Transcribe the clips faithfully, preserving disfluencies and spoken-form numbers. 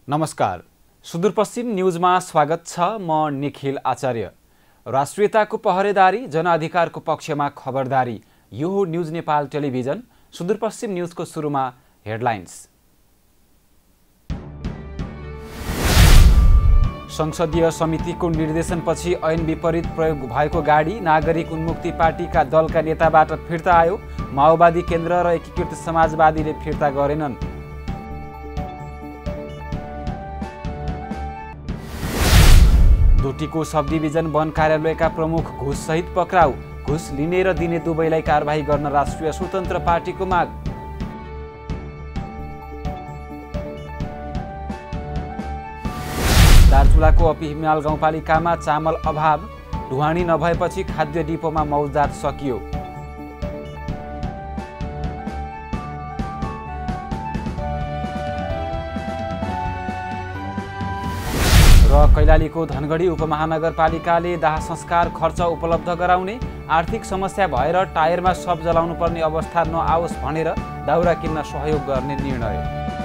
नमस्कार, सुदूरपश्चिम न्यूजमा स्वागत छ। म निखिल आचार्य। राष्ट्रियताको पहरेदारी, जनअधिकारको पक्षमा खबरदारी। यो हो न्यूज नेपाल टेलिभिजन। सुदूरपश्चिम न्यूजको सुरुमा हेडलाइन्स। संसदीय समितिको निर्देशनपछि ऐन विपरीत प्रयोग भएको गाडी नागरिक उन्मुक्ति पार्टीका दलका नेताबाट फिर्ता आयो। माओवादी केन्द्र र एकीकृत समाजवादीले फिर्ता गरेनन्। डोटीको सब डिभिजन वन कार्यालयका प्रमुख घुससहित पक्राउ। घुस लिने र दिने दुवैलाई कारबाही गर्न राष्ट्रिय स्वतन्त्र पार्टीको माग। दार्चुलाको अपी हिमाल गाउँपालिकामा चामल अभाव। ढुवानी नभएपछि खाद्य डिपोमा मौजात सकियो। र कैलालीको धनगढी उपमहानगरपालिकाले दाह संस्कार खर्च उपलब्ध गराउने, आर्थिक समस्या भएर टायरमा शव जलाउनु पर्ने अवस्था नआओस् भनेर दाउरा किन्न सहयोग गर्ने निर्णय।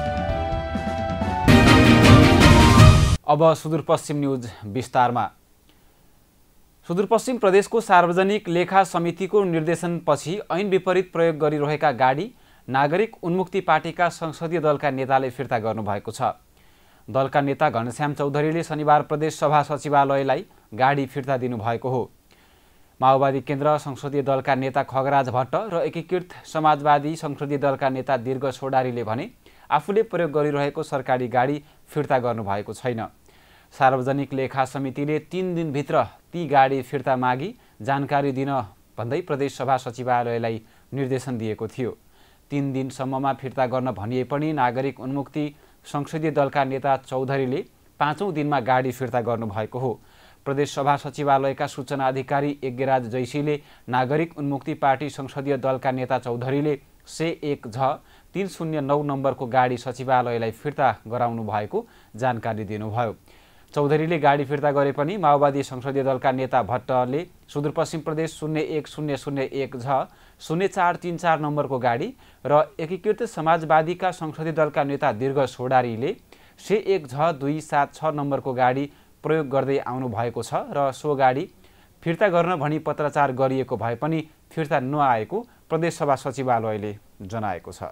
अब सुदूरपश्चिम न्यूज विस्तारमा। सुदूरपश्चिम प्रदेशको सार्वजनिक लेखा समितिको निर्देशनपछि ऐन विपरीत प्रयोग गरिरहेका गाडी नागरिक उन्मुक्ति पार्टीका संसदीय दलका नेताले फिर्ता गर्नुभएको छ। दलका नेता घनश्याम चौधरीले शनिबार प्रदेश सभा सचिवालयलाई गाडी फिर्ता दिनुभएको हो। माओवादी केन्द्र संसदीय दलका नेता खगराज भट्ट र एकीकृत समाजवादी संसदीय दलका नेता दीर्घ सोडारीले भने आफूले प्रयोग गरिरहेको सरकारी गाडी फिर्ता गर्नुभएको छैन। सार्वजनिक लेखा समितिले तीन दिनभित्र ती गाडी फिर्ता मागी जानकारी दिन भन्दै प्रदेश सभा सचिवालयलाई निर्देशन दिएको थियो। तीन दिनसम्ममा फिर्ता गर्न भनिए पनि नागरिक उन्मुक्ति संसदीय दलका नेता चौधरीले पाँचौं दिनमा गाडी फिर्ता गर्नुभएको हो। प्रदेश सभा सचिवालयका सूचना अधिकारी यज्ञराज जैसीले नागरिक उन्मुक्ति पार्टी संसदीय दलका नेता चौधरीले से एक झ तीन शून्य नौ नम्बरको गाडी सचिवालयलाई फिर्ता गराउनु भएको जानकारी दिनुभयो। चौधरीले गाडी फिर्ता गरे पनि माओवादी संसदीय दलका नेता भट्टले सुदूरपश्चिम प्रदेश शून्य एक शून्य शून्य एक झ शून्य चार तीन चार नम्बरको गाडी र एकीकृत समाजवादीका संसदीय दलका नेता दीर्घ सोडारीले से एक झ दुई सात छ नम्बरको गाडी प्रयोग गर्दै आउनु भएको छ र सो गाडी फिर्ता गर्न भनी पत्राचार गरिएको भए पनि फिर्ता नआएको प्रदेशसभा सचिवालयले जनाएको छ।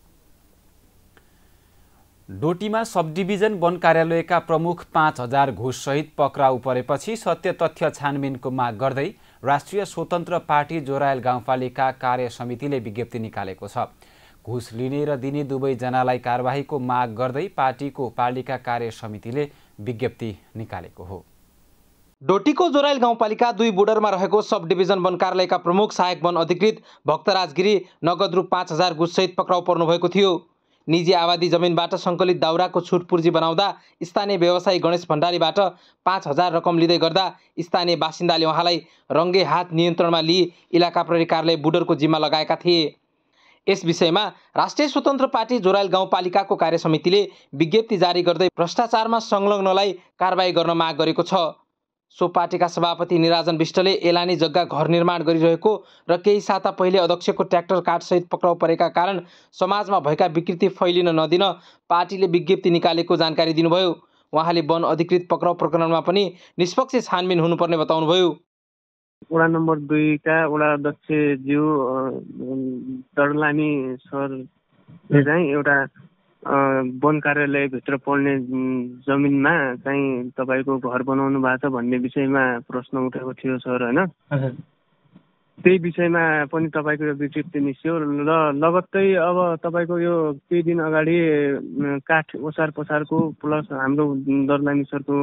डोटीमा सब डिभिजन वन कार्यालयका प्रमुख पाँच हजार घुससहित पक्राउ परेपछि सत्य तथ्य छानबिनको माग गर्दै राष्ट्रिय स्वतन्त्र पार्टी जोरायल गाउँपालिका कार्य समितिले विज्ञप्ति निकालेको छ। घुस लिने र दिने दुवैजनालाई कारबाहीको माग गर्दै पार्टीको पालिका कार्य समितिले विज्ञप्ति निकालेको हो। डोटीको जोरायल गाउँपालिका दुई बोर्डरमा रहेको सब डिभिजन वन कार्यालयका प्रमुख सहायक वन अधिकृत भक्तराज गिरी नगद रु पाँच हजार घुससहित पक्राउ पर्नुभएको थियो। निजी आबादी जमिनबाट सङ्कलित दाउराको छुट पूर्जी बनाउँदा स्थानीय व्यवसायी गणेश भण्डारीबाट पाँच हजार रकम लिँदै गर्दा स्थानीय बासिन्दाले उहाँलाई रङ्गे हात नियन्त्रणमा लिई इलाका प्रहरी कार्यालय बुडरको जिम्मा लगाएका थिए। यस विषयमा राष्ट्रिय स्वतन्त्र पार्टी जोरायल गाउँपालिकाको कार्य समितिले विज्ञप्ति जारी गर्दै भ्रष्टाचारमा संलग्नलाई कारबाही गर्न माग गरेको छ। सो पार्टीका सभापति निराजन विष्टले एलानी जग्गा घर निर्माण गरिरहेको र केही साता पहिले अध्यक्षको ट्र्याक्टर काटसहित पक्राउ परेका कारण समाजमा भएका विकृति फैलिन नदिन पार्टीले विज्ञप्ति निकालेको जानकारी दिनुभयो। उहाँले वन अधिकृत पक्राउ प्रकरणमा पनि निष्पक्ष छानबिन हुनुपर्ने बताउनुभयो। वडा नम्बर दुईका वडा अध्यक्षज्यू दर्लानी सरले चाहिँ एउटा वन कार्यालयभित्र पर्ने जमिनमा चाहिँ तपाईँको घर बनाउनु भएको छ भन्ने विषयमा प्रश्न उठेको थियो सर, होइन? त्यही विषयमा पनि तपाईँको यो विज्ञप्ति निस्क्यो र लगत्तै अब तपाईँको यो केही दिन अगाडि काठ ओसार पसारको प्लस हाम्रो दर्लानी सरको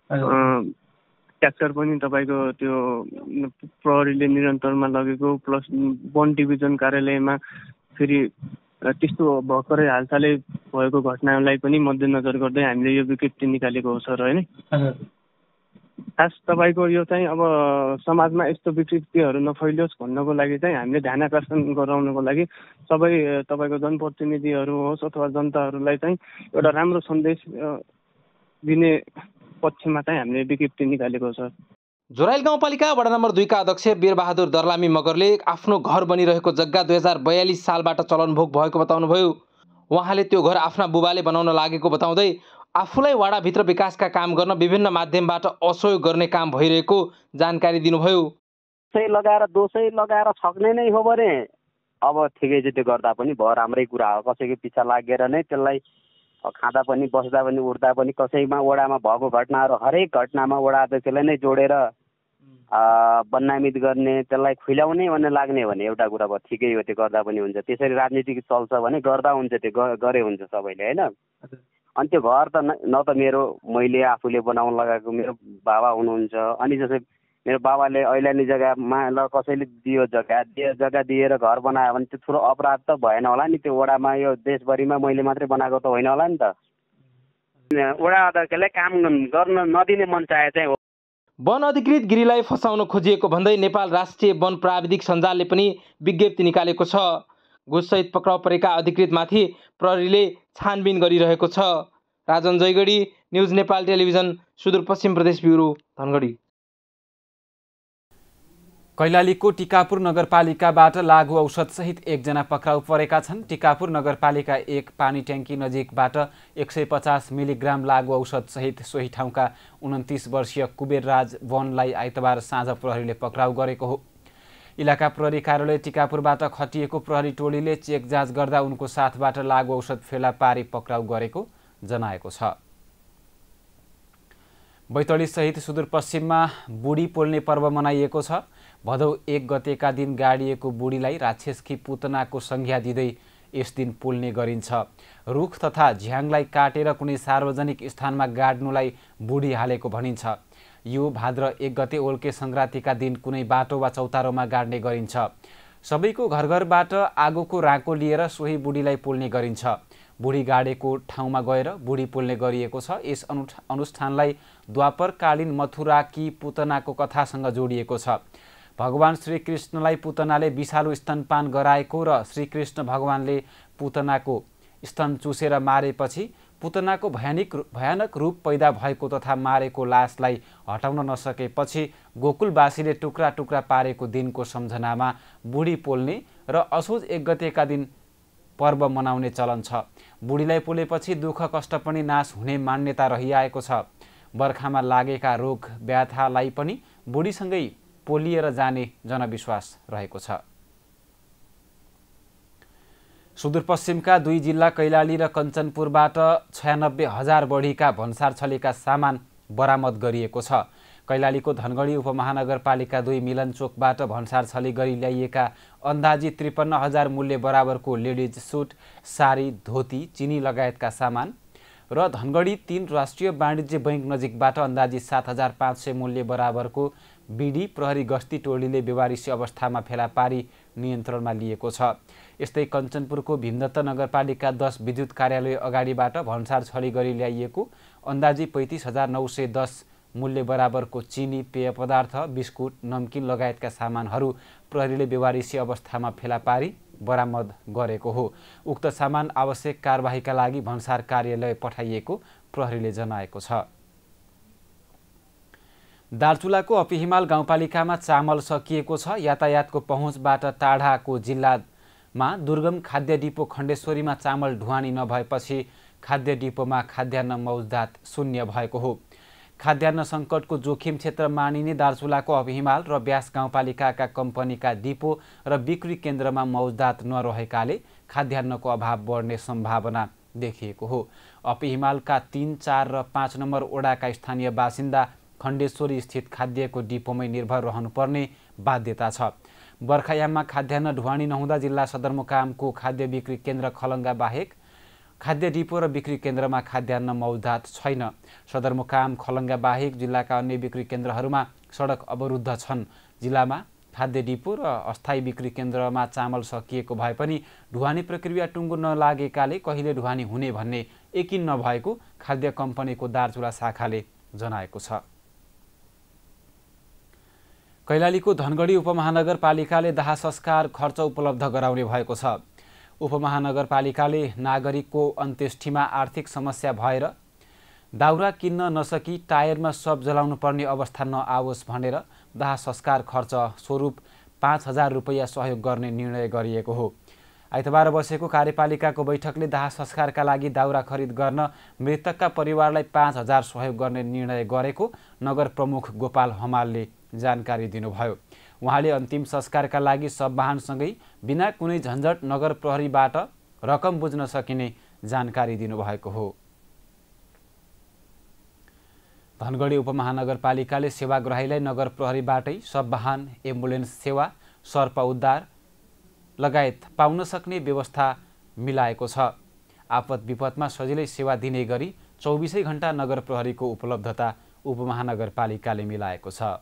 ट्र्याक्टर पनि तपाईँको त्यो प्रहरीले निरन्तरमा लगेको प्लस वन डिभिजन कार्यालयमा फेरि त्यस्तो भर्खरै हालसालै भएको घटनालाई पनि मध्यनजर गर्दै हामीले यो विज्ञप्ति निकालेको हो सर, होइन? खास तपाईँको यो चाहिँ अब समाजमा यस्तो विकृतिहरू नफैलियोस् भन्नको लागि चाहिँ हामीले ध्यान आकर्षण गराउनको लागि सबै तपाईँको जनप्रतिनिधिहरू होस् अथवा जनताहरूलाई चाहिँ एउटा राम्रो सन्देश दिने पक्षमा चाहिँ हामीले विज्ञप्ति निकालेको छ। जोरायल गाउँपालिका वडा नम्बर दुईका अध्यक्ष वीरबहादुर दर्लामी मगरले आफ्नो घर बनिरहेको जग्गा दुई हजार बयालिस सालबाट चलनभोग भएको बताउनुभयो। उहाँले त्यो घर आफ्ना बुबाले बनाउन लागेको बताउँदै आफूलाई वडाभित्र विकासका काम गर्न विभिन्न माध्यमबाट असहयोग गर्ने काम भइरहेको जानकारी दिनुभयो। दोषै लगाएर दोषै लगाएर छक्ने नै हो भने अब ठिकै चाहिँ त्यो गर्दा पनि भयो, राम्रै कुरा हो। कसैको पिछा लागेर नै त्यसलाई खाँदा पनि बस्दा पनि उठ्दा पनि कसैमा वडामा भएको घटनाहरू हरेक घटनामा वडा अध्यक्षलाई नै जोडेर बदनामित गर्ने, त्यसलाई खुइल्याउने भन्ने लाग्ने भने एउटा कुरा भयो, ठिकै हो, त्यो गर्दा पनि हुन्छ। त्यसरी राजनीति चल्छ भने गर्दा हुन्छ, त्यो गरे हुन्छ सबैले, होइन। अनि त्यो घर त न त मेरो मैले आफूले बनाउन लगाएको, मेरो बाबा हुनुहुन्छ, अनि जस्तै मेरो बाबाले ऐलानी जग्गामा ल कसैले दियो जग्गा दियो जग्गा दिएर घर बनायो भने त्यो ठुलो अपराध त भएन होला नि। त्यो वडामा यो देशभरिमा मैले मात्रै बनाएको त होइन होला नि त। वडा अध्यक्षले काम गर्न नदिने मन चाहे चाहिँ हो। वन अधिकृत गिरीलाई फसाउन खोजिएको भन्दै नेपाल राष्ट्रिय वन प्राविधिक सञ्जालले पनि विज्ञप्ति निकालेको छ। घुससहित पक्राउ परेका अधिकृतमाथि प्रहरीले छानबिन गरिरहेको छ। राजन जयगढी, न्युज नेपाल टेलिभिजन, सुदूरपश्चिम प्रदेश ब्युरो, धनगढी। कैलालीको टिकापुर नगरपालिकाबाट लागु औषधसहित एकजना पक्राउ परेका छन्। टिकापुर नगरपालिका एक पानी ट्याङ्की नजिकबाट एक सय पचास मिलिग्राम लागु औषधसहित सोही ठाउँका उन्तिस वर्षीय कुबेरराज वनलाई आइतबार साँझ प्रहरीले पक्राउ गरेको हो। इलाका प्रहरी कार्यालय टिकापुरबाट खटिएको प्रहरी टोलीले चेक जाँच गर्दा उनको साथबाट लागु औषध फेला पारी पक्राउ गरेको जनाएको छ। बैतडीसहित सुदूरपश्चिममा बुढी पोल्ने पर्व मनाइएको छ। भदौ एक गतेका दिन गाडिएको बुढीलाई राक्षसकी पुतनाको संज्ञा दिँदै यस दिन पोल्ने गरिन्छ। रुख तथा झ्याङलाई काटेर कुनै सार्वजनिक स्थानमा गाड्नुलाई बुढी हालेको भनिन्छ। यो भाद्र एक गते ओल्के सङ्क्रान्तिका दिन कुनै बाटो वा चौतारोमा गाड्ने गरिन्छ। सबैको घर घरबाट आगोको राँको लिएर सोही बुढीलाई पोल्ने गरिन्छ। बुढी गाडेको ठाउँमा गएर बुढी पोल्ने गरिएको छ। यस अनुष्ठानलाई द्वापरकालीन मथुराकी पुतनाको कथासँग जोडिएको छ। भगवान श्रीकृष्णलाई पुतनाले विषालु स्तनपान गराएको र श्रीकृष्ण भगवानले पुतनाको स्तन चुसेर मारेपछि पुतनाको भयानिक भयानक रूप पैदा भएको तथा मारेको लासलाई हटाउन नसकेपछि गोकुलवासीले टुक्रा टुक्रा पारेको दिनको सम्झनामा बुढी पोल्ने र असोज एक गतेका दिन पर्व मनाउने चलन छ। बुढीलाई पोलेपछि दुःख कष्ट पनि नाश हुने मान्यता रहिआएको छ। बर्खामा लागेका रोग व्याधालाई पनि बुढीसँगै पोलिएर जाने जनविश्वास रहेको छ। सुदूरपश्चिमका दुई जिल्ला कैलाली र कञ्चनपुरबाट छयानब्बे हजार बढीका भन्सार छलीका सामान बरामद गरिएको छ। कैलालीको धनगढी उपमहानगरपालिका दुई मिलनचोकबाट भन्सार छली गरी ल्याइएका अन्दाजी त्रिपन्न हजार मूल्य बराबरको लेडिज सुट, सारी, धोती, चिनी लगायतका सामान र धनगढी तीन राष्ट्रिय वाणिज्य बैंक नजिकबाट अन्दाजी सात हजार पाँच सय मूल्य बराबरको बिडी प्रहरी गस्ती टोलीले बेवारिसी अवस्थामा फेला पारी नियन्त्रणमा लिएको छ। यस्तै कञ्चनपुरको भीमदत्त नगरपालिका दस विद्युत कार्यालय अगाडिबाट भन्सार छली गरी ल्याइएको अन्दाजी पैँतिस हजार नौ सय दस मूल्य बराबरको चिनी, पेय पदार्थ, बिस्कुट, नमकिन लगायतका सामानहरू प्रहरीले बेवारिसी अवस्थामा फेला पारी बरामद गरेको हो। उक्त सामान आवश्यक कारबाहीका लागि भन्सार कार्यालय पठाइएको प्रहरीले जनाएको छ। दार्चुलाको अपिहिमाल गाउँपालिकामा चामल सकिएको छ। यातायातको पहुँचबाट टाढाको जिल्लामा दुर्गम खाद्य डिपो खण्डेश्वरीमा चामल ढुवानी नभएपछि खाद्य डिपोमा खाद्यान्न मौजदात शून्य भएको हो। खाद्यान्न सङ्कटको जोखिम क्षेत्र मानिने दार्चुलाको अपिहिमाल र ब्यास गाउँपालिकाका कम्पनीका डिपो र बिक्री केन्द्रमा मौजदात नरहेकाले खाद्यान्नको अभाव बढ्ने सम्भावना देखिएको हो। अपिहिमालका तीन, चार र पाँच नम्बर ओडाका स्थानीय बासिन्दा खण्डेश्वरी स्थित खाद्यको डिपोमै निर्भर रहनुपर्ने बाध्यता छ। बर्खायाममा खाद्यान्न ढुवानी नहुँदा जिल्ला सदरमुकामको खाद्य बिक्री केन्द्र खलङ्गा बाहेक खाद्य डिपो र बिक्री केन्द्रमा खाद्यान्न मौजदात छैन। सदरमुकाम खलङ्गा बाहेक जिल्लाका अन्य बिक्री केन्द्रहरूमा सडक अवरुद्ध छन्। जिल्लामा खाद्य डिपो र अस्थायी बिक्री केन्द्रमा चामल सकिएको भए पनि ढुवानी प्रक्रिया टुङ्गो नलागेकाले कहिले ढुवानी हुने भन्ने यकिन नभएको खाद्य कम्पनीको दार्चुला शाखाले जनाएको छ। कैलालीको धनगढी उपमहानगरपालिकाले दाह संस्कार खर्च उपलब्ध गराउने भएको छ। उपमहानगरपालिकाले नागरिकको अन्त्येष्टिमा आर्थिक समस्या भएर दाउरा किन्न नसकी टायरमा शव जलाउनु पर्ने अवस्था नआओस् भनेर दाह संस्कार खर्च स्वरूप पाँच हजार रुपैयाँ सहयोग गर्ने निर्णय गरिएको हो। आइतबार बसेको कार्यपालिकाको बैठकले दाह संस्कारका लागि दाउरा खरिद गर्न मृतकका परिवारलाई पाँच हजार सहयोग गर्ने निर्णय गरेको नगर प्रमुख गोपाल हमालले जानकारी दिनुभयो। उहाँले अन्तिम संस्कारका लागि सब वाहनसँगै बिना कुनै झन्झट नगर प्रहरीबाट रकम बुझ्न सकिने जानकारी दिनुभएको हो। धनगढी उपमहानगरपालिकाले सेवाग्राहीलाई नगर प्रहरीबाटै सब वाहन, एम्बुलेन्स सेवा, सर्प उद्धार लगायत पाउन सक्ने व्यवस्था मिलाएको छ। आपद विपदमा सजिलै सेवा दिने गरी चौबिसै घण्टा नगर प्रहरीको उपलब्धता उपमहानगरपालिकाले मिलाएको छ।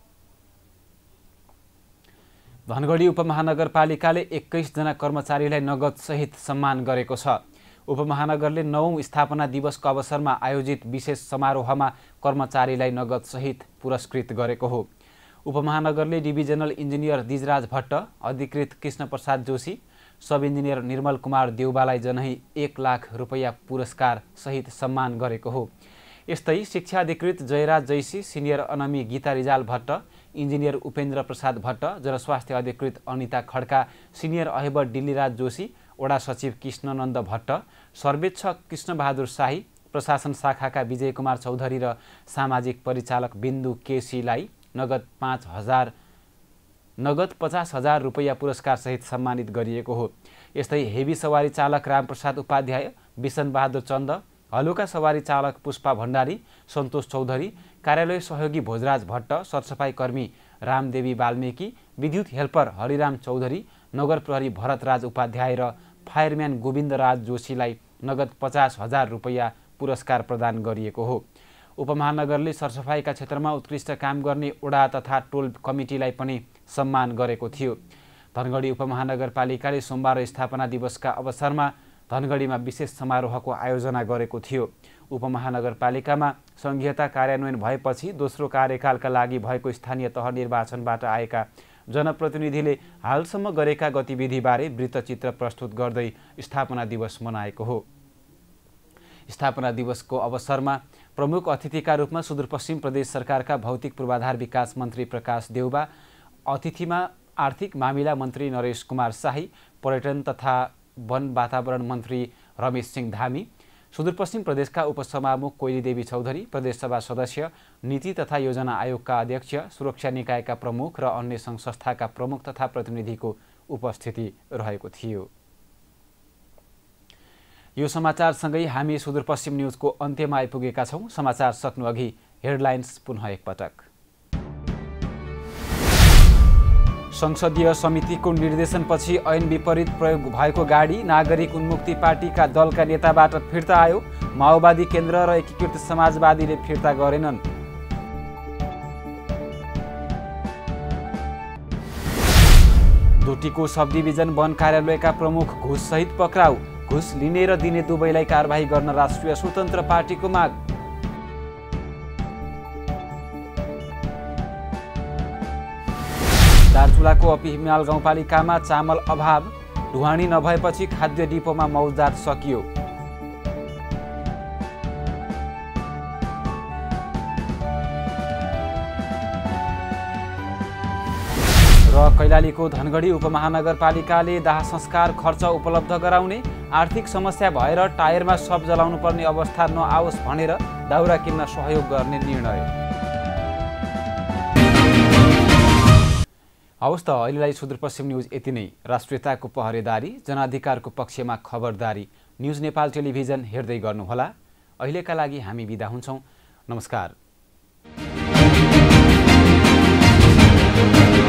धनगढी उपमहानगरपालिकाले एक्काइस जना कर्मचारीलाई नगद सहित सम्मान गरेको छ। उपमहानगरले नवौं स्थापना दिवसको अवसरमा आयोजित विशेष समारोहमा कर्मचारीलाई नगद सहित पुरस्कृत गरेको हो। उपमहानगरले डिभिजनल इन्जिनियर दिजराज भट्ट, अधिकृत कृष्ण प्रसाद जोशी, सब इन्जिनियर निर्मल कुमार देउबालाई जनै एक लाख रुपैयाँ पुरस्कार सहित सम्मान गरेको हो। यस्तै शिक्षा अधिकृत जयराज जैसी, सिनियर अनमी गीता रिजाल भट्ट, इन्जिनियर उपेन्द्र प्रसाद भट्ट, जनस्वास्थ्य अधिकृत अनिता खड्का, सिनियर अहेबर डिल्लीराज जोशी, वडा सचिव कृष्णनन्द भट्ट, सर्वेक्षक कृष्णबहादुर शाही, प्रशासन शाखाका विजय कुमार चौधरी र सामाजिक परिचालक बिन्दु केसीलाई नगद पाँच हजार नगद पचास हजार रुपैयाँ पुरस्कार सहित सम्मानित गरिएको हो। यस्तै हेभी सवारी चालक रामप्रसाद उपाध्याय, बिसन बहादुर चन्द, हलुका सवारी चालक पुष्पा भण्डारी, सन्तोष चौधरी, कार्यालय सहयोगी भोजराज भट्ट, सरसफाई कर्मी रामदेवी वाल्मीकि, विद्युत हेल्पर हरिराम चौधरी, नगर प्रहरी भरतराज उपाध्याय र फायरम्यान गोविन्दराज जोशीलाई नगद पचास हजार रुपैयाँ पुरस्कार प्रदान गरिएको हो। उपमहानगरले सरसफाइका क्षेत्रमा उत्कृष्ट काम गर्ने वडा तथा टोल कमिटीलाई पनि सम्मान गरेको थियो। धनगढी उपमहानगरपालिकाले सोमबार स्थापना दिवसका अवसरमा धनगढीमा विशेष समारोहको आयोजना गरेको थियो। उपमहानगरपालिकामा संघीयता कार्यान्वयन भएपछि दोस्रो कार्यकालका लागि भएको स्थानीय तह निर्वाचनबाट आएका जनप्रतिनिधिले हालसम्म गरेका गतिविधिबारे वृत्तचित्र प्रस्तुत गर्दै स्थापना दिवस मनाएको हो। स्थापना दिवसको अवसरमा प्रमुख अतिथिका रूपमा सुदूरपश्चिम प्रदेश सरकारका भौतिक पूर्वाधार विकास मन्त्री प्रकाश देउबा, अतिथिमा आर्थिक मामिला मन्त्री नरेश कुमार शाही, पर्यटन तथा वन वातावरण मन्त्री रमेश सिंह धामी, सुदूरपश्चिम प्रदेशका उपसभामुख कोइलीदेवी चौधरी, प्रदेशसभा सदस्य, नीति तथा योजना आयोगका अध्यक्ष, सुरक्षा निकायका प्रमुख र अन्य सङ्घ संस्थाका प्रमुख तथा प्रतिनिधिको उपस्थिति रहेको थियो। यो समाचारसँगै हामी सुदूरपश्चिम न्युजको अन्त्यमा आइपुगेका छौँ। समाचार सक्नु अघि हेडलाइन्स पुनः एकपटक। संसदीय समितिको निर्देशनपछि ऐन विपरीत प्रयोग भएको गाडी नागरिक उन्मुक्ति पार्टीका दलका नेताबाट फिर्ता आयो। माओवादी केन्द्र र एकीकृत समाजवादीले फिर्ता गरेनन्। डोटीको सब डिभिजन वन कार्यालयका प्रमुख घुससहित पक्राउ। घुस लिने र दिने दुवैलाई कारबाही गर्न राष्ट्रिय स्वतन्त्र पार्टीको माग। दार्चुलाको अपी हिमाल गाउँपालिकामा चामल अभाव। ढुवानी नभएपछि खाद्य डिपोमा मौजदात सकियो। र कैलालीको धनगढी उपमहानगरपालिकाले दाह संस्कार खर्च उपलब्ध गराउने, आर्थिक समस्या भएर टायरमा शव जलाउनु पर्ने अवस्था नआओस् भनेर दाउरा किन्न सहयोग गर्ने निर्णय। हवस् त अहिलेलाई सुदूरपश्चिम न्युज यति नै। राष्ट्रियताको पहरेदारी, जनाधिकारको पक्षमा खबरदारी न्युज नेपाल टेलिभिजन हेर्दै गर्नुहोला। अहिलेका लागि हामी बिदा हुन्छौँ। नमस्कार।